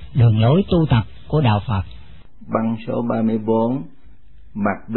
đường lối tu tập của đạo Phật. Băng số 34, mặt B.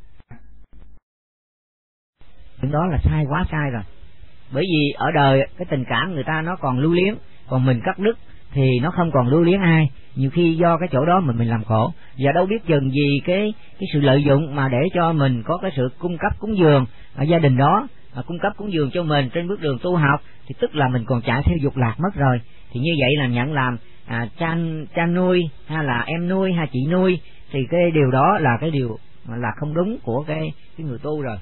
Đó là sai, quá sai rồi. Bởi vì ở đời cái tình cảm người ta nó còn lưu luyến, còn mình cắt đứt thì nó không còn lưu luyến ai. Nhiều khi do cái chỗ đó mình làm khổ, và đâu biết chừng gì cái sự lợi dụng mà để cho mình có cái sự cung cấp cúng dường ở gia đình đó, cung cấp cúng dường cho mình trên bước đường tu học, thì tức là mình còn chạy theo dục lạc mất rồi. Thì như vậy là nhận làm cha nuôi hay là em nuôi hay chị nuôi, thì cái điều đó là cái điều là không đúng của cái người tu rồi.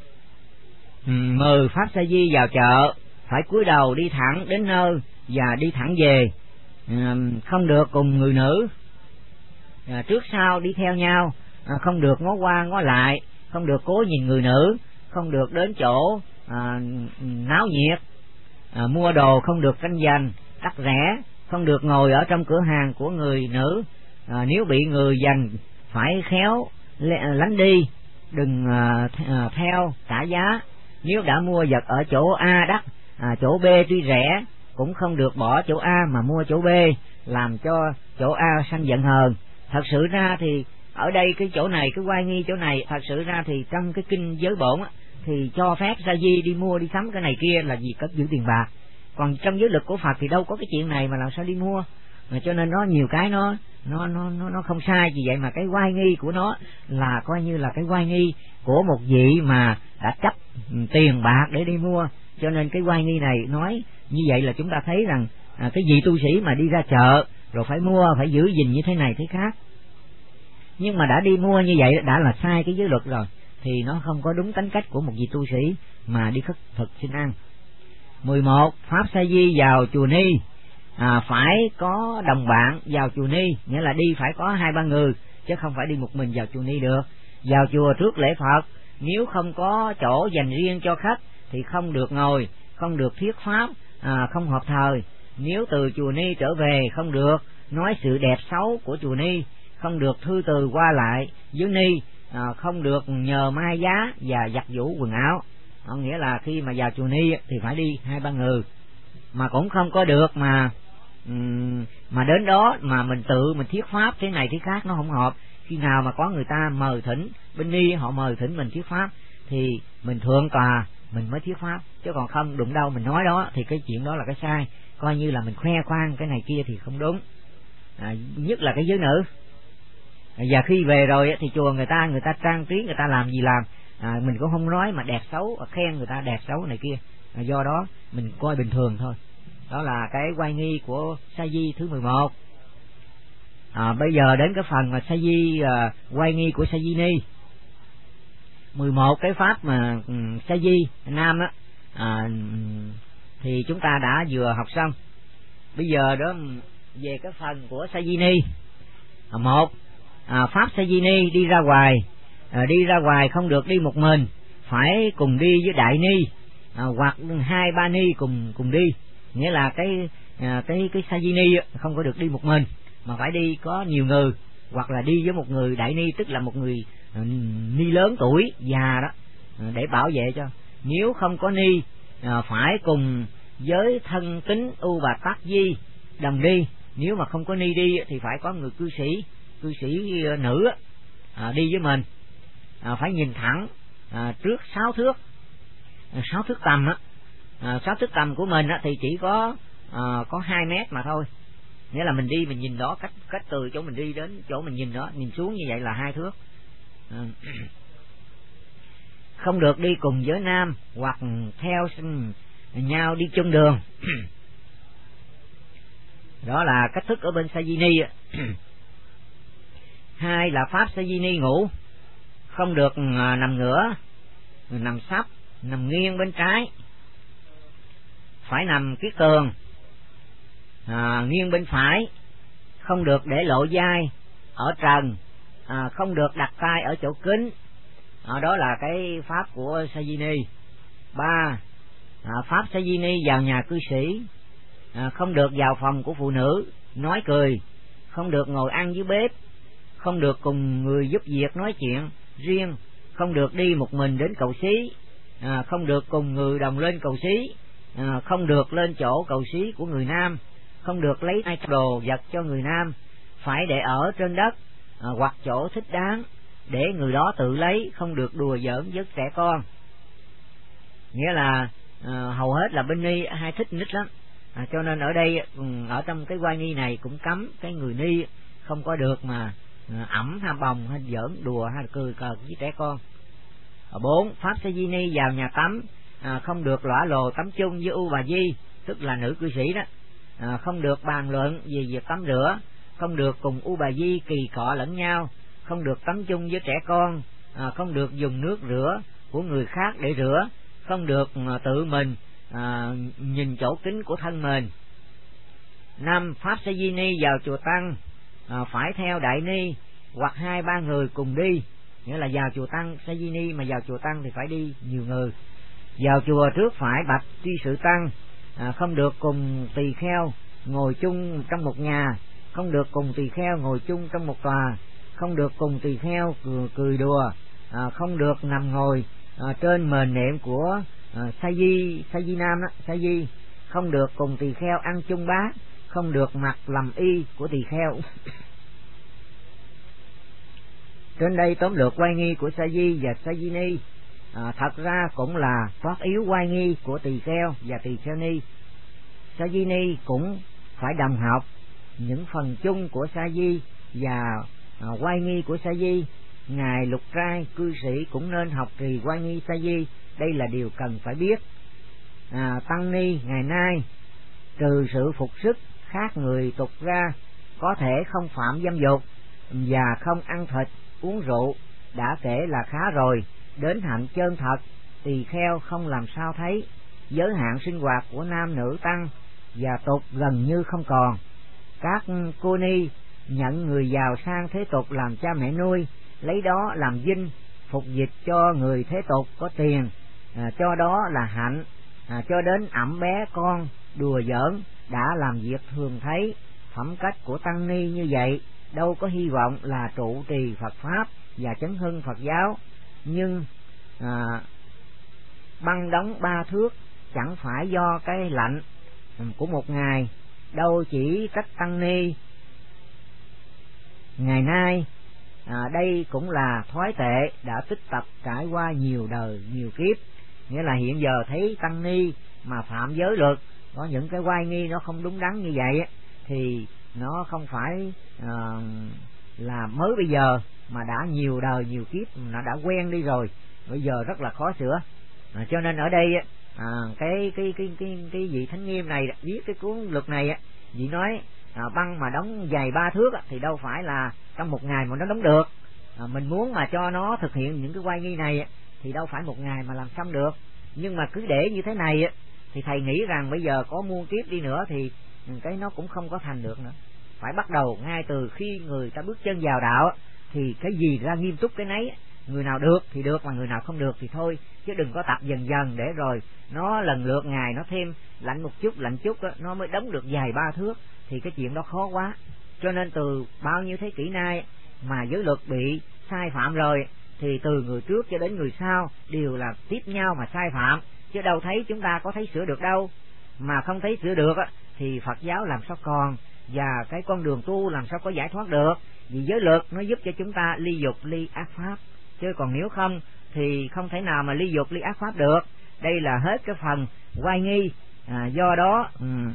Mời pháp sa di vào chợ phải cúi đầu đi thẳng đến nơi và đi thẳng về, không được cùng người nữ trước sau đi theo nhau, không được ngó qua ngó lại, không được cố nhìn người nữ, không được đến chỗ náo nhiệt, mua đồ không được tranh giành đắt rẻ, không được ngồi ở trong cửa hàng của người nữ, nếu bị người giành phải khéo lánh đi, đừng theo trả giá. Nếu đã mua vật ở chỗ A đắt, chỗ B tuy rẻ, cũng không được bỏ chỗ A mà mua chỗ B, làm cho chỗ A sanh giận hờn. Thật sự ra thì ở đây cái chỗ này, cái oai nghi chỗ này, thật sự ra thì trong cái kinh giới bổn thì cho phép sa di đi mua đi sắm cái này kia là vì cất giữ tiền bạc. Còn trong giới luật của Phật thì đâu có cái chuyện này mà làm sao đi mua. Cho nên nó nhiều cái nó không sai. Vì vậy mà cái oai nghi của nó là coi như là cái oai nghi của một vị mà đã chấp tiền bạc để đi mua. Cho nên cái oai nghi này nói như vậy là chúng ta thấy rằng cái vị tu sĩ mà đi ra chợ rồi phải mua, phải giữ gìn như thế này thế khác, nhưng mà đã đi mua như vậy đã là sai cái giới luật rồi, thì nó không có đúng tính cách của một vị tu sĩ mà đi khất thực xin ăn. 11. Pháp sa di vào chùa Ni phải có đồng bạn vào chùa Ni, nghĩa là đi phải có 2-3 người, chứ không phải đi một mình vào chùa Ni được. Vào chùa trước lễ Phật, nếu không có chỗ dành riêng cho khách thì không được ngồi, không được thuyết pháp, không hợp thời. Nếu từ chùa Ni trở về không được nói sự đẹp xấu của chùa Ni, không được thư từ qua lại với Ni, không được nhờ mai giá và giặt giũ quần áo. Nghĩa là khi mà vào chùa Ni thì phải đi 2-3 người, mà cũng không có được mà đến đó mà mình tự mình thuyết pháp thế này thế khác, nó không hợp. Khi nào mà có người ta mời thỉnh, bên Ni họ mời thỉnh mình thuyết pháp thì mình thượng tòa mình mới thuyết pháp, chứ còn không đụng đâu mình nói đó thì cái chuyện đó là cái sai, coi như là mình khoe khoang cái này kia thì không đúng. Nhất là cái giới nữ. Và khi về rồi thì chùa người ta trang trí, người ta làm gì làm, mình cũng không nói mà đẹp xấu, khen người ta đẹp xấu này kia, do đó mình coi bình thường thôi. Đó là cái oai nghi của sa di thứ 11. Bây giờ đến cái phần mà sa di oai nghi của sa di ni. 11 cái pháp mà sa di nam thì chúng ta đã vừa học xong. Bây giờ đó về cái phần của sa di ni. 1. Pháp sa di ni đi ra ngoài, đi ra ngoài không được đi một mình, phải cùng đi với đại ni, hoặc 2-3 ni cùng đi. Nghĩa là cái sa di ni không có được đi một mình, mà phải đi có nhiều người, hoặc là đi với một người đại ni, tức là một người ni lớn tuổi già đó, để bảo vệ cho. Nếu không có ni, phải cùng với thân tín U Bà Tát Di đồng đi. Nếu mà không có ni đi thì phải có người cư sĩ nữ đi với mình, phải nhìn thẳng trước 6 thước 6 thước tầm 6 thước tầm của mình thì chỉ có 2 mét mà thôi. Nghĩa là mình đi mình nhìn đó, cách từ chỗ mình đi đến chỗ mình nhìn đó, nhìn xuống như vậy là 2 thước. Không được đi cùng với nam hoặc theo nhau đi chung đường. Đó là cách thức ở bên sa di ni. 2 là pháp sa di ni ngủ, không được nằm ngửa, nằm sấp, nằm nghiêng bên trái, phải nằm kiết tường, nghiêng bên phải, không được để lộ vai ở trần, không được đặt tay ở chỗ kính. Đó là cái pháp của sa di ni. 3. Pháp sa di ni vào nhà cư sĩ, không được vào phòng của phụ nữ nói cười, không được ngồi ăn dưới bếp, không được cùng người giúp việc nói chuyện riêng, không được đi một mình đến cầu xí, không được cùng người đồng lên cầu xí, không được lên chỗ cầu xí của người nam, không được lấy ai đồ vật cho người nam, phải để ở trên đất hoặc chỗ thích đáng để người đó tự lấy, không được đùa giỡn với trẻ con. Nghĩa là hầu hết là bên ni hay thích nít lắm, cho nên ở đây ở trong cái oai nghi này cũng cấm cái người ni không có được mà ẵm hay bồng hay giỡn đùa hay cười cợt với trẻ con. 4. Pháp sa di ni vào nhà tắm không được lõa lồ tắm chung với u bà di, tức là nữ cư sĩ đó, không được bàn luận về việc tắm rửa, không được cùng u bà di kỳ cọ lẫn nhau, không được tắm chung với trẻ con, không được dùng nước rửa của người khác để rửa, không được tự mình nhìn chỗ kính của thân mình. 5. Pháp sa di ni vào chùa tăng phải theo đại ni hoặc 2-3 người cùng đi, nghĩa là vào chùa tăng sa di ni mà vào chùa tăng thì phải đi nhiều người. Vào chùa trước phải bạch tri sự tăng, không được cùng tỳ kheo ngồi chung trong một nhà, không được cùng tỳ kheo ngồi chung trong một tòa, không được cùng tỳ kheo cười đùa, không được nằm ngồi trên mền nệm của sa di nam đó, sa di, không được cùng tỳ kheo ăn chung bát, không được mặc làm y của tỳ kheo. Trên đây tóm lược oai nghi của sa di và sa di ni. Thật ra cũng là phát yếu oai nghi của tỳ kheo và tỳ kheo ni. Sa di ni cũng phải đồng học những phần chung của sa di và oai nghi của sa di. Ngài lục trai cư sĩ cũng nên học trì oai nghi sa di, đây là điều cần phải biết. Tăng ni ngày nay trừ sự phục sức khác người tục ra, có thể không phạm dâm dục và không ăn thịt uống rượu đã kể là khá rồi. Đến hạnh chân thật tỳ kheo không làm sao thấy. Giới hạn sinh hoạt của nam nữ tăng và tục gần như không còn. Các cô ni nhận người giàu sang thế tục làm cha mẹ nuôi, lấy đó làm dinh phục dịch cho người thế tục có tiền, cho đó là hạnh, cho đến ẵm bé con đùa giỡn đã làm việc thường thấy. Phẩm cách của tăng ni như vậy đâu có hy vọng là trụ trì Phật pháp và chấn hưng Phật giáo. Nhưng băng đóng 3 thước chẳng phải do cái lạnh của một ngày, đâu chỉ cách tăng ni ngày nay. Đây cũng là thói tệ đã tích tập trải qua nhiều đời nhiều kiếp. Nghĩa là hiện giờ thấy tăng ni mà phạm giới luật, có những cái oai nghi nó không đúng đắn như vậy thì nó không phải là mới bây giờ, mà đã nhiều đời nhiều kiếp, nó đã quen đi rồi, bây giờ rất là khó sửa. Cho nên ở đây cái vị Thánh Nghiêm này viết cái cuốn luật này, vị nói băng mà đóng dày 3 thước thì đâu phải là trong một ngày mà nó đóng được. Mình muốn mà cho nó thực hiện những cái oai nghi này thì đâu phải một ngày mà làm xong được. Nhưng mà cứ để như thế này thì thầy nghĩ rằng bây giờ có muôn kiếp đi nữa thì cái nó cũng không có thành được nữa. Phải bắt đầu ngay từ khi người ta bước chân vào đạo thì cái gì ra nghiêm túc cái nấy. Người nào được thì được, mà người nào không được thì thôi, chứ đừng có tập dần dần để rồi nó lần lượt ngày nó thêm lạnh một chút nó mới đóng được dài 3 thước thì cái chuyện đó khó quá. Cho nên từ bao nhiêu thế kỷ nay mà giới luật bị sai phạm rồi thì từ người trước cho đến người sau đều là tiếp nhau mà sai phạm, chứ đâu thấy chúng ta có thấy sửa được đâu. Mà không thấy sửa được thì Phật giáo làm sao còn, và cái con đường tu làm sao có giải thoát được. Vì giới luật nó giúp cho chúng ta ly dục ly ác pháp, chứ còn nếu không thì không thể nào mà ly dục ly ác pháp được. Đây là hết cái phần oai nghi. Do đó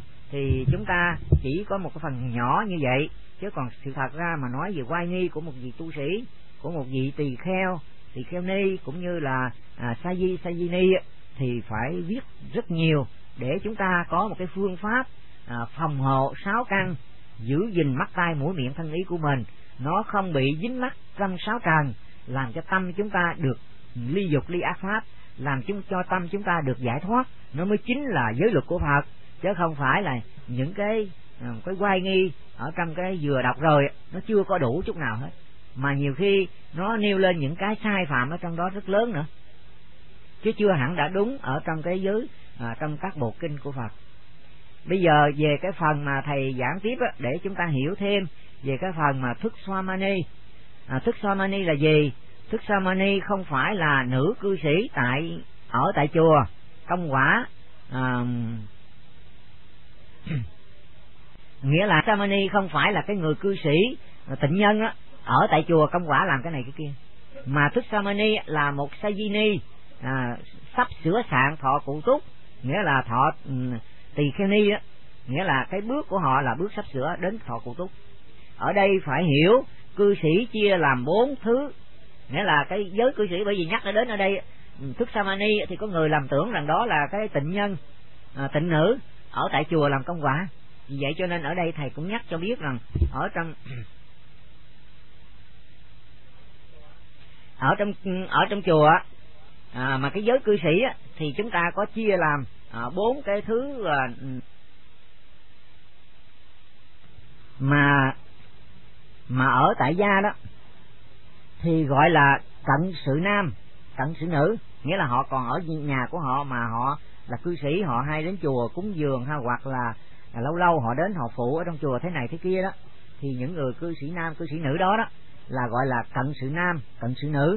thì chúng ta chỉ có một cái phần nhỏ như vậy, chứ còn sự thật ra mà nói về oai nghi của một vị tu sĩ, của một vị tỳ kheo ni cũng như là sa di ni thì phải viết rất nhiều để chúng ta có một cái phương pháp phòng hộ 6 căn, giữ gìn mắt tai mũi miệng thân ý của mình, nó không bị dính mắc trong 6 trần, làm cho tâm chúng ta được ly dục ly ác pháp, làm cho tâm chúng ta được giải thoát. Nó mới chính là giới luật của Phật, chứ không phải là những cái oai nghi ở trong cái vừa đọc rồi nó chưa có đủ chút nào hết, mà nhiều khi nó nêu lên những cái sai phạm ở trong đó rất lớn nữa, chứ chưa hẳn đã đúng ở trong cái giới trong các bộ kinh của Phật. Bây giờ về cái phần mà thầy giảng tiếp để chúng ta hiểu thêm về cái phần mà thức Swamani. Thức Swamani là gì? Thức Swamani không phải là nữ cư sĩ ở tại chùa công quả nghĩa là Samani không phải là cái người cư sĩ tịnh nhân á, ở tại chùa công quả làm cái này cái kia, mà Thích Samani là một Sajini, sắp sửa sạn thọ cụ túc, nghĩa là thọ tỳ kheo ni á, nghĩa là cái bước của họ là bước sắp sửa đến thọ cụ túc. Ở đây phải hiểu cư sĩ chia làm 4 thứ, nghĩa là cái giới cư sĩ, bởi vì nhắc đến ở đây Thức Samani thì có người làm tưởng rằng đó là cái tịnh nhân, tịnh nữ ở tại chùa làm công quả. Vì vậy cho nên ở đây thầy cũng nhắc cho biết rằng ở trong chùa mà cái giới cư sĩ thì chúng ta có chia làm 4 cái thứ mà ở tại gia đó thì gọi là cận sự nam, cận sự nữ, nghĩa là họ còn ở nhà của họ mà họ là cư sĩ, họ hay đến chùa cúng dường ha, hoặc là lâu lâu họ đến họ phụ ở trong chùa thế này thế kia đó, thì những người cư sĩ nam, cư sĩ nữ đó là gọi là cận sự nam, cận sự nữ.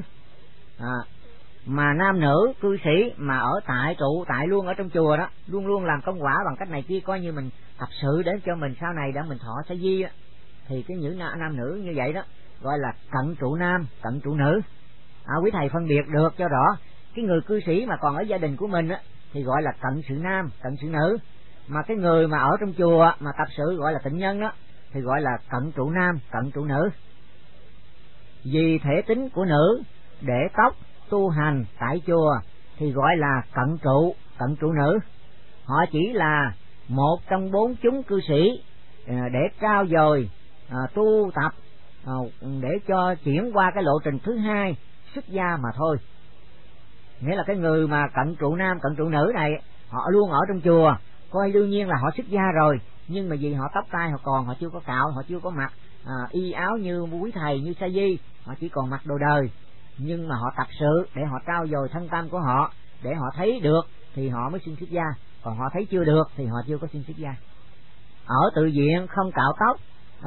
Mà nam nữ cư sĩ mà ở tại trụ tại luôn ở trong chùa đó, luôn luôn làm công quả bằng cách này kia, coi như mình tập sự để cho mình sau này đã mình thọ sa di á, thì cái những nam nữ như vậy đó gọi là cận trụ nam, cận trụ nữ. Quý thầy phân biệt được cho rõ, cái người cư sĩ mà còn ở gia đình của mình á thì gọi là cận sự nam, cận sự nữ, mà cái người mà ở trong chùa mà tập sự gọi là tịnh nhân đó thì gọi là cận trụ nam, cận trụ nữ. Vì thể tính của nữ để tóc tu hành tại chùa thì gọi là cận trụ nữ. Họ chỉ là một trong 4 chúng cư sĩ để trao dồi tu tập để cho chuyển qua cái lộ trình thứ hai, xuất gia mà thôi. Nghĩa là cái người mà cận trụ nam, cận trụ nữ này họ luôn ở trong chùa, coi đương nhiên là họ xuất gia rồi, nhưng mà vì họ tóc tai họ còn, họ chưa có cạo, họ chưa có mặc y áo như quý thầy, như sa di, họ chỉ còn mặc đồ đời, nhưng mà họ tập sự để họ trao dồi thân tâm của họ, để họ thấy được thì họ mới xin xuất gia, còn họ thấy chưa được thì họ chưa có xin xuất gia. Ở tự viện không cạo tóc,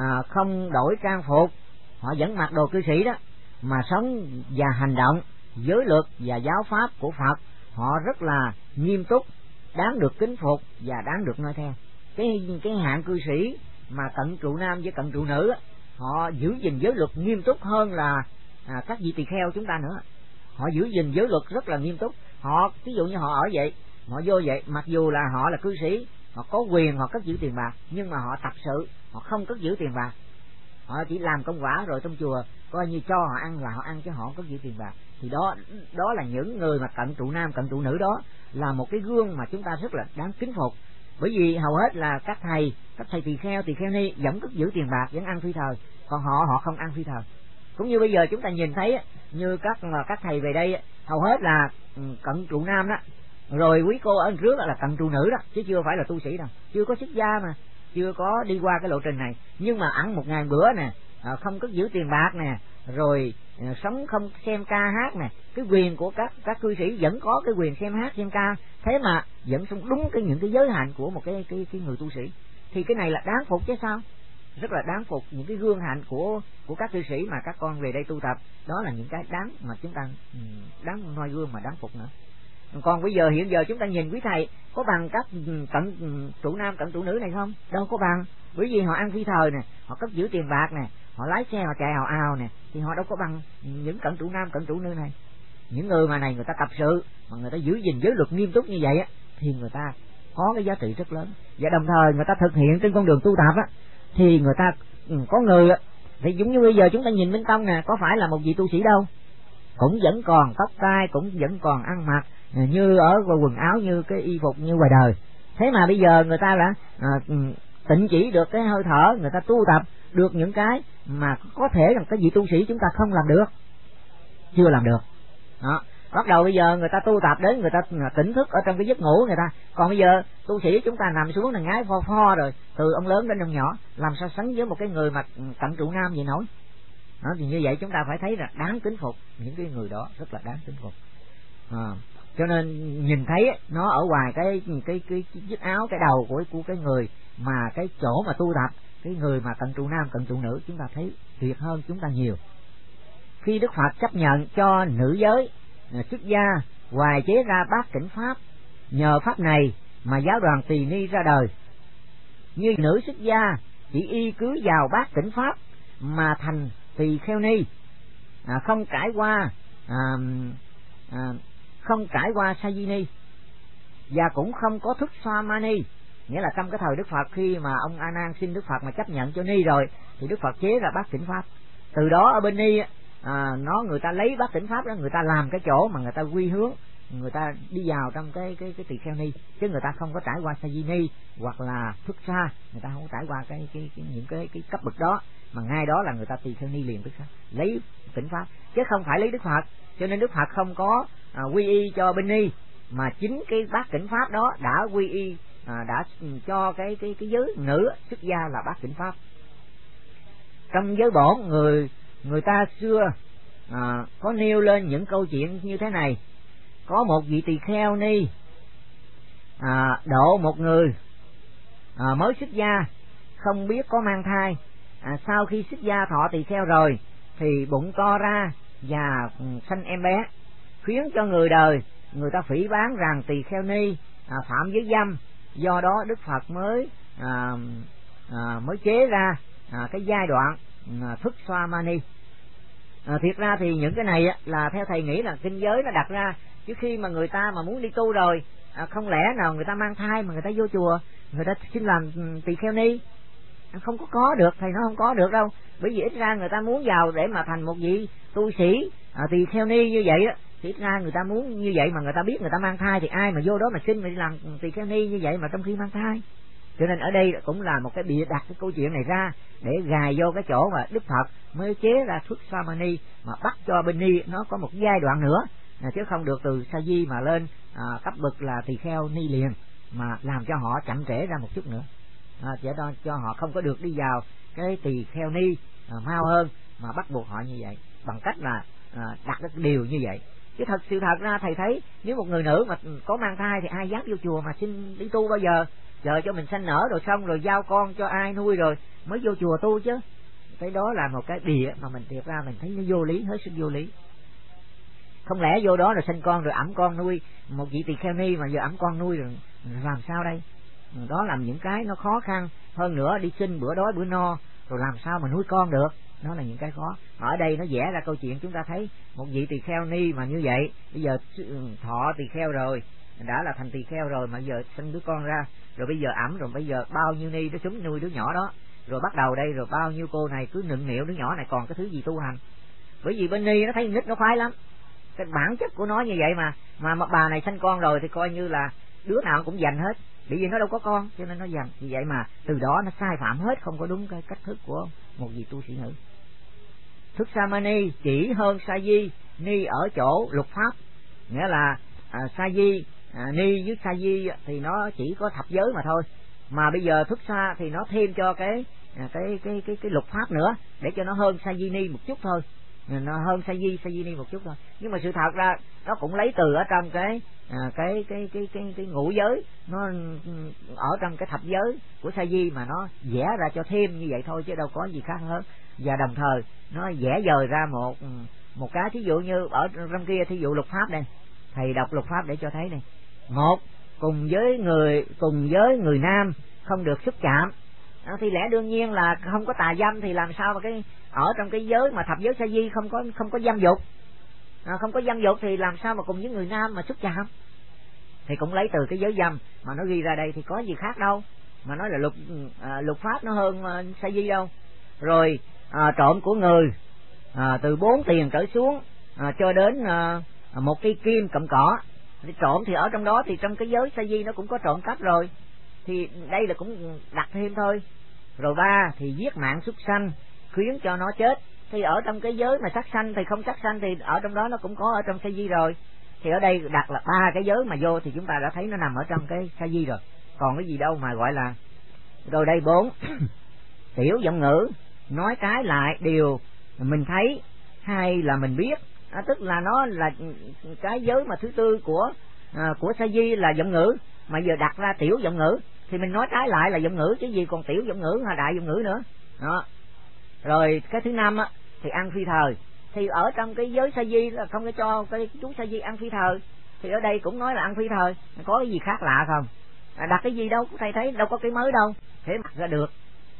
không đổi trang phục, họ vẫn mặc đồ cư sĩ đó, mà sống và hành động giới luật và giáo pháp của Phật họ rất là nghiêm túc, đáng được kính phục và đáng được noi theo. Cái hạng cư sĩ mà cận trụ nam với cận trụ nữ họ giữ gìn giới luật nghiêm túc hơn là các vị tỳ kheo chúng ta nữa. Họ giữ gìn giới luật rất là nghiêm túc. Họ ví dụ như họ ở vậy, họ vô vậy, mặc dù là họ là cư sĩ, họ có quyền họ cất giữ tiền bạc, nhưng mà họ tập sự họ không cất giữ tiền bạc, họ chỉ làm công quả rồi trong chùa coi như cho họ ăn là họ ăn, chứ họ không cất giữ tiền bạc. Thì đó là những người mà cận trụ nam, cận trụ nữ, đó là một cái gương mà chúng ta rất là đáng kính phục. Bởi vì hầu hết là các thầy tỳ kheo ni vẫn cất giữ tiền bạc, vẫn ăn phi thời, còn họ không ăn phi thời. Cũng như bây giờ chúng ta nhìn thấy như các thầy về đây hầu hết là cận trụ nam đó, rồi quý cô ở trước là cận trụ nữ đó, chứ chưa phải là tu sĩ đâu, chưa có xuất gia mà, chưa có đi qua cái lộ trình này, nhưng mà ăn 1 ngày bữa nè, không cất giữ tiền bạc nè, rồi sống không xem ca hát nè. Cái quyền của các cư sĩ vẫn có cái quyền xem hát xem ca, thế mà vẫn sống đúng những cái giới hạn của một cái người tu sĩ, thì cái này là đáng phục chứ sao, rất là đáng phục. Những cái gương hạnh của các cư sĩ mà các con về đây tu tập, đó là những cái đáng mà chúng ta đáng noi gương mà đáng phục nữa. Còn bây giờ hiện giờ chúng ta nhìn quý thầy có bằng các cận trụ nam, cận trụ nữ này không? Đâu có bằng, bởi vì họ ăn phi thời nè, họ cất giữ tiền bạc nè, họ lái xe họ chạy ào ào nè, thì họ đâu có bằng những cận trụ nam, cận trụ nữ này. Những người mà này người ta tập sự mà người ta giữ gìn giới luật nghiêm túc như vậy á, thì người ta có cái giá trị rất lớn, và đồng thời người ta thực hiện trên con đường tu tập á, thì người ta có người thì giống như bây giờ chúng ta nhìn Minh Tông nè, có phải là một vị tu sĩ đâu, cũng vẫn còn tóc tai, cũng vẫn còn ăn mặc như ở quần áo, như cái y phục như ngoài đời. Thế mà bây giờ người ta đã tịnh chỉ được cái hơi thở, người ta tu tập được những cái mà có thể là cái vị tu sĩ chúng ta không làm được, chưa làm được đó. Bắt đầu bây giờ người ta tu tập đến người ta tỉnh thức ở trong cái giấc ngủ người ta, còn bây giờ tu sĩ chúng ta nằm xuống là ngái pho pho rồi, từ ông lớn đến ông nhỏ, làm sao sánh với một cái người mà cận trụ nam vậy nổi đó. Thì như vậy chúng ta phải thấy là đáng kính phục, những cái người đó rất là đáng kính phục. Cho nên nhìn thấy nó ở ngoài cái chiếc áo, cái đầu của cái người mà cái chỗ mà tu tập, cái người mà cận trụ nam, cận trụ nữ, chúng ta thấy tuyệt hơn chúng ta nhiều. Khi Đức Phật chấp nhận cho nữ giới xuất gia hoài chế ra bát cảnh pháp, nhờ pháp này mà giáo đoàn Tỳ Ni ra đời. Như nữ xuất gia chỉ y cứ vào bát tỉnh pháp mà thành tỳ kheo ni, không trải qua sa di ni, và cũng không có thức xoa ma ni. Nghĩa là trong cái thời Đức Phật, khi mà ông A Nan xin Đức Phật mà chấp nhận cho ni rồi thì Đức Phật chế ra bát tỉnh pháp. Từ đó ở bên ni người ta lấy bát tỉnh pháp đó, người ta làm cái chỗ mà người ta quy hướng, người ta đi vào trong cái tỳ kheo ni, chứ người ta không có trải qua sa di ni hoặc là thức xa, người ta không có trải qua những cái cấp bậc đó, mà ngay đó là người ta tỳ kheo ni liền tức lấy tỉnh pháp, chứ không phải lấy Đức Phật. Cho nên Đức Phật không có quy y cho bên ni, mà chính cái bát tỉnh pháp đó đã quy y, đã cho cái giới nữ xuất gia là bát tỉnh pháp. Trong giới bổn, người ta xưa có nêu lên những câu chuyện như thế này. Có một vị tỳ kheo ni độ một người mới xuất gia, không biết có mang thai. Sau khi xuất gia thọ tỳ kheo rồi thì bụng to ra và sanh em bé, khiến cho người đời người ta phỉ báng rằng tỳ kheo ni phạm giới dâm. Do đó Đức Phật mới chế ra cái giai đoạn thức xoa mani. Thiệt ra thì những cái này là theo thầy nghĩ là kinh giới nó đặt ra, chứ khi mà người ta mà muốn đi tu rồi, không lẽ nào người ta mang thai mà người ta vô chùa người ta xin làm tỳ kheo ni? Không có được, thầy nói không có được đâu. Bởi vì ít ra người ta muốn vào để mà thành một vị tu sĩ tỳ kheo ni như vậy á, thì ít ra người ta muốn như vậy, mà người ta biết người ta mang thai thì ai mà vô đó mà xin mình làm tỳ kheo ni như vậy mà trong khi mang thai. Cho nên ở đây cũng là một cái bịa đặt cái câu chuyện này ra để gài vô cái chỗ mà Đức Phật mới chế ra thức xoa mani, mà bắt cho bên ni nó có một giai đoạn nữa, chứ không được từ sa di mà lên cấp bậc là tỳ kheo ni liền, mà làm cho họ chậm trễ ra một chút nữa, cho họ không có được đi vào cái tỳ kheo ni mau hơn, mà bắt buộc họ như vậy bằng cách là đặt cái điều như vậy. Chứ sự thật ra thầy thấy nếu một người nữ mà có mang thai thì ai dám vô chùa mà xin đi tu bao giờ? Chờ cho mình sanh nở rồi xong rồi giao con cho ai nuôi rồi mới vô chùa tu chứ. Cái đó là một cái bịa mà mình thiệt ra mình thấy nó vô lý, hết sức vô lý. Không lẽ vô đó rồi sinh con rồi ẵm con nuôi, một vị tỳ kheo ni mà giờ ẵm con nuôi rồi làm sao đây? Đó làm những cái nó khó khăn. Hơn nữa đi sinh bữa đói bữa no rồi làm sao mà nuôi con được, đó là những cái khó. Ở đây nó vẽ ra câu chuyện chúng ta thấy một vị tỳ kheo ni mà như vậy, bây giờ thọ tỳ kheo rồi, đã là thành tỳ kheo rồi mà giờ sinh đứa con ra, rồi bây giờ ẵm, rồi bây giờ bao nhiêu ni nó chúng nuôi đứa nhỏ đó, rồi bắt đầu đây rồi bao nhiêu cô này cứ nựng nịu đứa nhỏ này còn cái thứ gì tu hành. Bởi vì bên ni nó thấy nít nó khoái lắm, cái bản chất của nó như vậy mà bà này sanh con rồi thì coi như là đứa nào cũng giành hết, bởi vì nó đâu có con cho nên nó giành. Vì vậy mà từ đó nó sai phạm hết, không có đúng cái cách thức của một vị tu sĩ nữ. Thức sa mani chỉ hơn sa di ni ở chỗ lục pháp, nghĩa là sa di ni với sa di thì nó chỉ có thập giới mà thôi, mà bây giờ thức sa thì nó thêm cho cái lục pháp nữa để cho nó hơn sa di ni một chút thôi, nó hơn sa di ni một chút thôi. Nhưng mà sự thật ra nó cũng lấy từ ở trong cái ngũ giới, nó ở trong cái thập giới của sa di mà nó vẽ ra cho thêm như vậy thôi chứ đâu có gì khác hơn. Và đồng thời nó vẽ dời ra một cái, thí dụ như ở trong kia, thí dụ lục pháp đây, thầy đọc lục pháp để cho thấy này. Một, cùng với người nam không được xúc chạm, thì lẽ đương nhiên là không có tà dâm, thì làm sao mà ở trong cái giới mà thập giới sa di không có dâm dục, không có dâm dục thì làm sao mà cùng với người nam mà xúc chạm? Thì cũng lấy từ cái giới dâm mà nó ghi ra đây thì có gì khác đâu, mà nói là lục pháp nó hơn sa di đâu. Rồi trộm của người từ 4 tiền trở xuống cho đến một cây kim cặm cỏ thì trộm, thì ở trong đó thì trong cái giới sa di nó cũng có trộm cắp rồi, thì đây là cũng đặt thêm thôi. Rồi 3 thì giết mạng súc sanh khiến cho nó chết, thì ở trong cái giới mà sát sanh thì không sát sanh thì ở trong đó nó cũng có ở trong sa di rồi. Thì ở đây đặt là 3 cái giới mà vô thì chúng ta đã thấy nó nằm ở trong cái sa di rồi, còn cái gì đâu mà gọi là. Rồi đây 4 tiểu giọng ngữ, nói trái lại điều mình thấy hay là mình biết, tức là nó là cái giới mà thứ tư của sa di là giọng ngữ, mà giờ đặt ra tiểu giọng ngữ thì mình nói trái lại là giọng ngữ chứ gì còn tiểu giọng ngữ hay đại giọng ngữ nữa đó. Rồi cái thứ 5 thì ăn phi thời, thì ở trong cái giới sa di là không có cho cái chú sa di ăn phi thời, thì ở đây cũng nói là ăn phi thời, có cái gì khác lạ không? Đặt cái gì đâu, thầy thấy đâu có cái mới đâu, thế mặc ra được.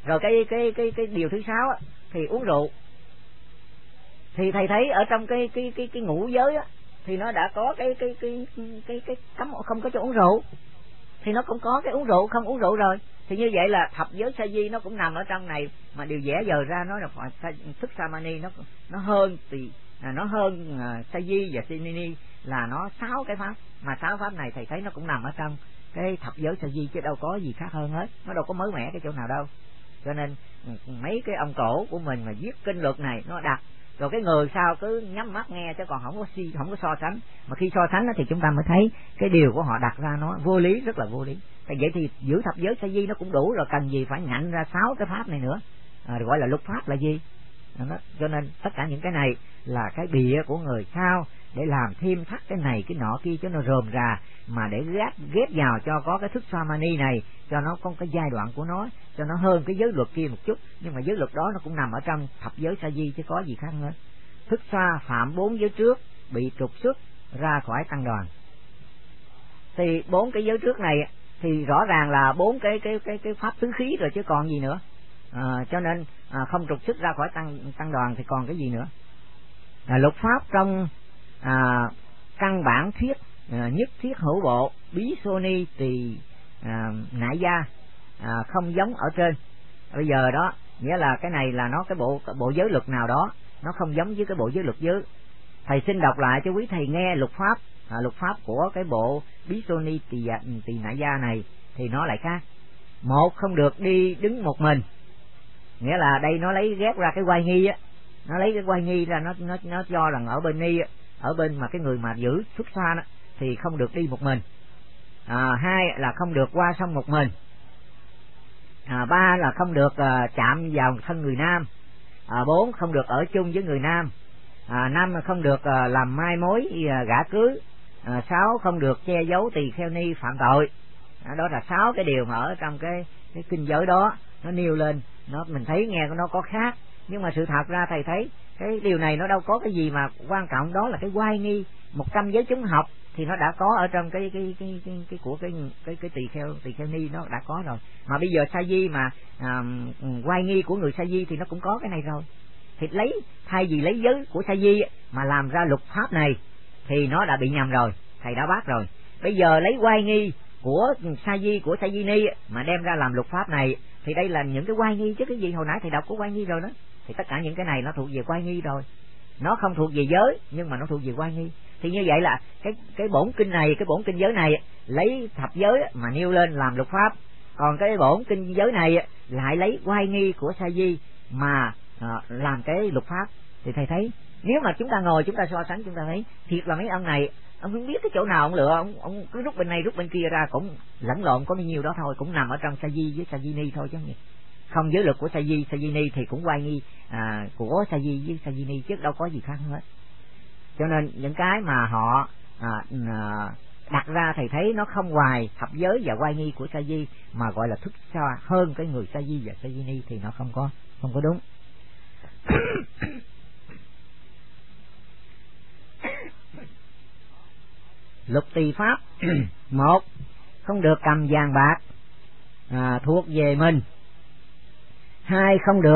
Rồi cái điều thứ 6 á, thì uống rượu. Thì thầy thấy ở trong cái ngũ giới á, thì nó đã có cái cấm không có cho uống rượu, thì nó cũng có cái uống rượu không uống rượu rồi. Thì như vậy là thập giới sa di nó cũng nằm ở trong này, mà điều vẽ giờ ra nó là thức samani nó hơn thì nó hơn sa di và sinini là nó 6 cái pháp, mà 6 pháp này thầy thấy nó cũng nằm ở trong cái thập giới sa di chứ đâu có gì khác hơn hết, nó đâu có mới mẻ cái chỗ nào đâu. Cho nên mấy cái ông cổ của mình mà viết kinh luật này nó đặt rồi cái người sao cứ nhắm mắt nghe chứ còn không có so sánh, mà khi so sánh thì chúng ta mới thấy cái điều của họ đặt ra nó vô lý, rất là vô lý. Vậy thì giữ thập giới sa di nó cũng đủ rồi, cần gì phải ngạnh ra 6 cái pháp này nữa, gọi là luật pháp là gì đó. Cho nên tất cả những cái này là cái bịa của người sao để làm thêm thắt cái này cái nọ kia cho nó rườm rà, mà để ghép vào cho có cái thức samani này, cho nó có cái giai đoạn của nó, cho nó hơn cái giới luật kia một chút, nhưng mà giới luật đó nó cũng nằm ở trong thập giới sa di chứ có gì khác nữa. Thức sa phạm 4 giới trước bị trục xuất ra khỏi tăng đoàn. Thì 4 cái giới trước này thì rõ ràng là 4 cái pháp tứ khí rồi chứ còn gì nữa. Cho nên không trục xuất ra khỏi tăng đoàn thì còn cái gì nữa. Luật pháp trong căn bản thuyết nhất thiết hữu bộ bí sô ni tỳ nại gia không giống ở trên. Bây giờ đó nghĩa là cái này là nó cái bộ giới luật nào đó nó không giống với cái bộ giới luật dưới. Thầy xin đọc lại cho quý thầy nghe luật pháp của cái bộ bí sô ni tỳ nại gia này thì nó lại khác. Một, không được đi đứng một mình, nghĩa là đây nó lấy ghép ra cái oai nghi á, nó lấy cái oai nghi ra, nó cho rằng ở bên ni, ở bên mà cái người mà giữ xuất xa đó thì không được đi một mình. 2 là không được qua sông một mình. 3 là không được chạm vào thân người nam. 4 không được ở chung với người nam. 5 là không được làm mai mối gả cưới. 6 không được che giấu tỳ kheo ni phạm tội. Đó là 6 cái điều mà ở trong cái kinh giới đó nó nêu lên. Mình thấy nghe nó có khác, nhưng mà sự thật ra thầy thấy cái điều này nó đâu có cái gì mà quan trọng, đó là cái oai nghi 100 giới chúng học thì nó đã có ở trong cái của cái tỳ kheo ni nó đã có rồi. Mà bây giờ sa di mà oai nghi của người sa di thì nó cũng có cái này rồi. Thì thay vì lấy giới của sa di mà làm ra luật pháp này thì nó đã bị nhầm rồi, thầy đã bác rồi. Bây giờ lấy oai nghi của sa di ni mà đem ra làm luật pháp này thì đây là những cái oai nghi chứ cái gì hồi nãy thầy đọc của oai nghi rồi đó. Thì tất cả những cái này nó thuộc về oai nghi rồi, nó không thuộc về giới nhưng mà nó thuộc về oai nghi. Thì như vậy là cái bổn kinh này, cái bổn kinh giới này lấy thập giới mà nêu lên làm luật pháp, còn cái bổn kinh giới này lại lấy oai nghi của sa di mà làm cái luật pháp. Thì thầy thấy nếu mà chúng ta ngồi chúng ta so sánh, chúng ta thấy thiệt là mấy ông này ông không biết cái chỗ nào ông lựa, ông cứ rút bên này rút bên kia ra cũng lẫn lộn có bao nhiêu đó thôi, cũng nằm ở trong sa di với sa di ni thôi chứ không. Giới luật của sa di ni thì cũng oai nghi của sa di với sa di ni chứ đâu có gì khác hết. Cho nên những cái mà họ đặt ra thầy thấy nó không ngoài thập giới và oai nghi của sa di mà gọi là thức xa hơn cái người sa di và sa di ni thì nó không có đúng. Luật tỳ pháp. 1. Không được cầm vàng bạc thuộc về mình. 2.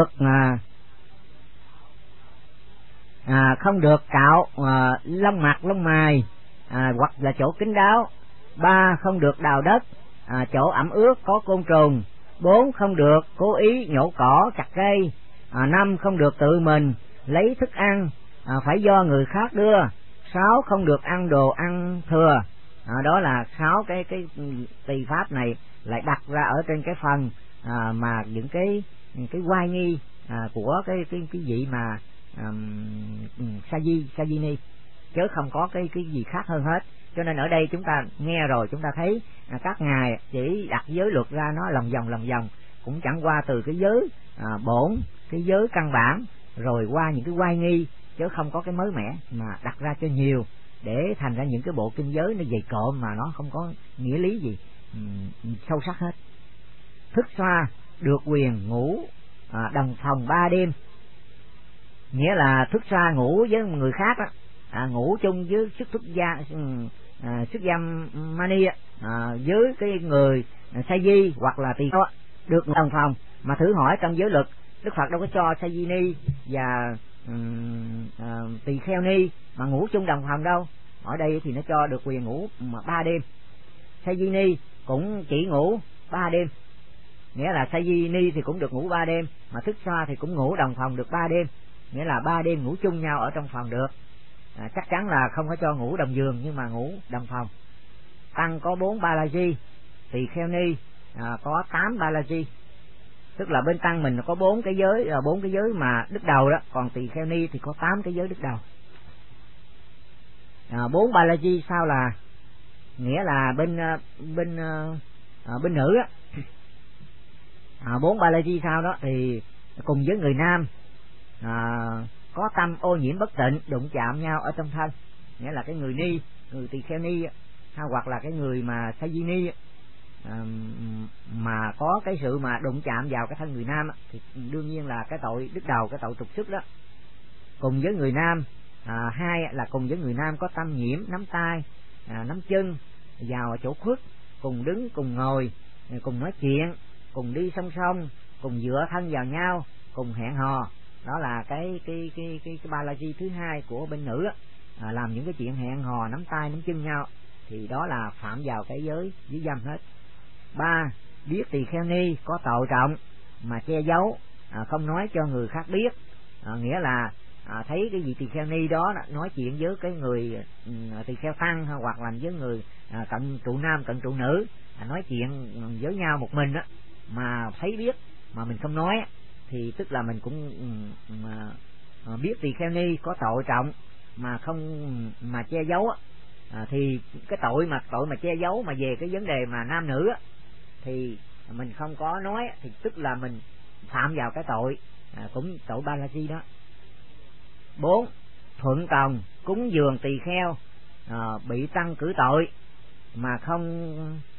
Không được cạo lông mặt lông mày hoặc là chỗ kín đáo. 3. Không được đào đất chỗ ẩm ướt có côn trùng. 4. Không được cố ý nhổ cỏ chặt cây. 5. Không được tự mình lấy thức ăn, phải do người khác đưa. 6. Không được ăn đồ ăn thừa. Đó là 6 cái tỳ pháp này lại đặt ra ở trên cái phần mà những cái oai nghi của cái vị mà sa di ni, chứ không có cái gì khác hơn hết. Cho nên ở đây chúng ta nghe rồi chúng ta thấy các ngài chỉ đặt giới luật ra nó lòng vòng cũng chẳng qua từ cái giới bổn, cái giới căn bản rồi qua những cái oai nghi, chứ không có cái mới mẻ mà đặt ra cho nhiều để thành ra những cái bộ kinh giới nó dày cộm mà nó không có nghĩa lý gì sâu sắc hết. Thức xoa được quyền ngủ đồng phòng 3 đêm, nghĩa là thức xoa ngủ với người khác đó, ngủ chung với xuất gia mani với cái người sa di hoặc là tỳ kheo được đồng phòng Mà thử hỏi trong giới luật Đức Phật đâu có cho sa di ni và tỳ kheo ni mà ngủ chung đồng phòng đâu. Ở đây thì nó cho được quyền ngủ mà 3 đêm. Sa di ni cũng chỉ ngủ 3 đêm, nghĩa là sa di ni thì cũng được ngủ 3 đêm, mà thức xoa thì cũng ngủ đồng phòng được 3 đêm, nghĩa là 3 đêm ngủ chung nhau ở trong phòng được. Chắc chắn là không có cho ngủ đồng giường nhưng mà ngủ đồng phòng. Tăng có 4 Balaji, tỳ kheo ni có 8 Balaji, tức là bên tăng mình có 4 cái giới mà đức đầu đó, còn tỳ kheo ni thì có 8 cái giới đức đầu. 4 Balaji sao là nghĩa là bên nữ á. 4 Balaji sao đó thì cùng với người nam có tâm ô nhiễm bất tịnh, đụng chạm nhau ở trong thân, nghĩa là cái người ni, người tỳ kheo ni hay hoặc là cái người mà sa di ni mà có cái sự mà đụng chạm vào cái thân người nam thì đương nhiên là cái tội đứt đầu, cái tội trục xuất đó. Cùng với người nam, hai là cùng với người nam có tâm nhiễm nắm tay, nắm chân vào chỗ khuất, cùng đứng, cùng ngồi, cùng nói chuyện, cùng đi song song, cùng dựa thân vào nhau, cùng hẹn hò. Đó là cái Balaji thứ hai của bên nữ đó. Làm những cái chuyện hẹn hò, nắm tay nắm chân nhau thì đó là phạm vào cái giới dưới dâm hết. 3. Biết tỳ kheo ni có tội trọng mà che giấu, không nói cho người khác biết, nghĩa là thấy cái vị tỳ kheo ni đó nói chuyện với cái người tỳ kheo tăng hoặc là với người cận trụ nam cận trụ nữ, nói chuyện với nhau một mình á, mà thấy biết mà mình không nói thì tức là mình cũng biết tỳ kheo ni có tội trọng mà không mà che giấu thì cái tội mà che giấu mà về cái vấn đề mà nam nữ thì mình không có nói thì tức là mình phạm vào cái tội cũng tội Balaji đó. 4. Thuận tòng cúng dường tỳ kheo bị tăng cử tội mà không